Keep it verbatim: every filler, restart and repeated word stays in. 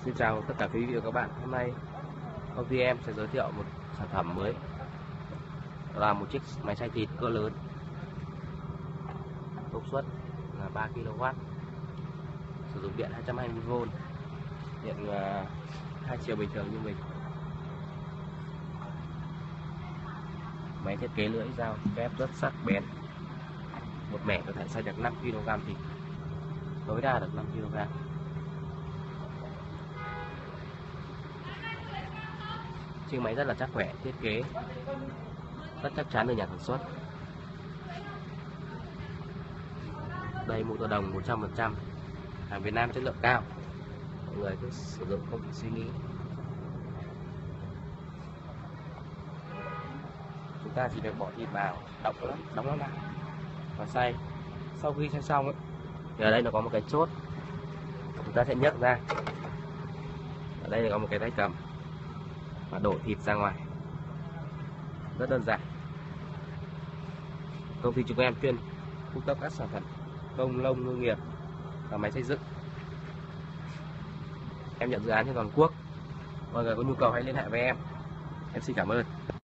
Xin chào tất cả quý vị và các bạn. Hôm nay công ty em sẽ giới thiệu một sản phẩm mới, là một chiếc máy xay thịt cỡ lớn, công suất là ba ki lô oát, sử dụng điện hai trăm hai mươi vôn, điện uh, hai chiều bình thường như mình. Máy thiết kế lưỡi dao kép rất sắc bén, một mẻ có thể xay được năm ki lô gam thịt, tối đa được năm ki lô gam. Chiếc máy rất là chắc khỏe, thiết kế rất chắc chắn từ nhà sản xuất. Đây motor đồng một trăm phần trăm, hàng Việt Nam chất lượng cao, mọi người cứ sử dụng không bị suy nghĩ. Chúng ta chỉ việc bỏ thịt vào, đóng nó, đóng nó lại và xay. Sau khi xay xong ấy, thì ở đây nó có một cái chốt, chúng ta sẽ nhấc ra. Ở đây có một cái tay cầm và đổ thịt ra ngoài, rất đơn giản. Công ty chúng em chuyên cung cấp các sản phẩm công nông ngư nghiệp và máy xây dựng. Em nhận dự án trên toàn quốc. Mọi người có nhu cầu hãy liên hệ với em. Em xin cảm ơn.